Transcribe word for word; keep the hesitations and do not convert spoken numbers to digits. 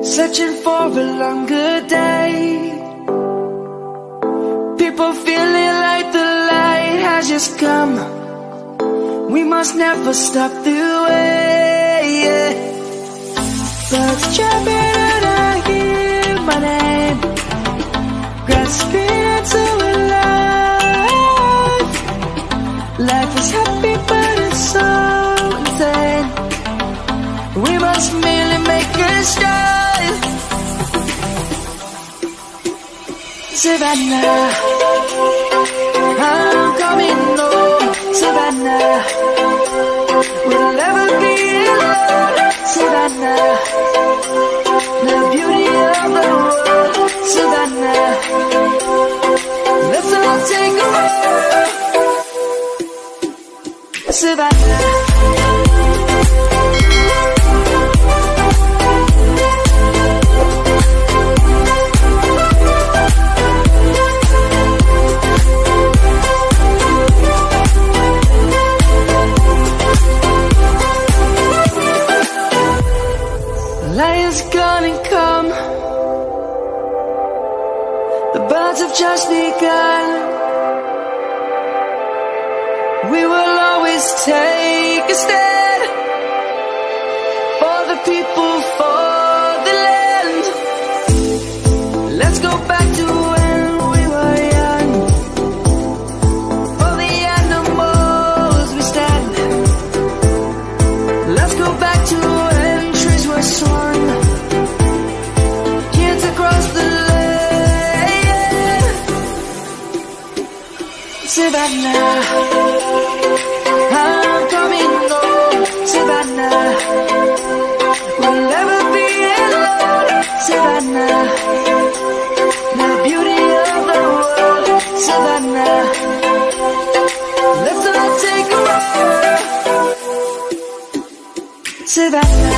searching for a longer day. People feeling like the light has just come. We must never stop the way, yeah. Birds jumping and I hear my name, grasping into a life. Life is happy but it's so insane. We must merely make a start. Savannah, I'm coming home. Savannah, we'll never be alone. Savannah, the beauty of the world. Savannah, let's all take a walk. Savannah. Lion's gonna come. The birds have just begun. We will always take a stand for the people, for the land. Let's go back to when we were young. For the animals we stand. Let's go back to when trees were swung. Kids across the land. Savannah, I'm coming home. Savannah, we'll never be alone. Savannah, the beauty of the world. Savannah, let's all take a walk. Savannah.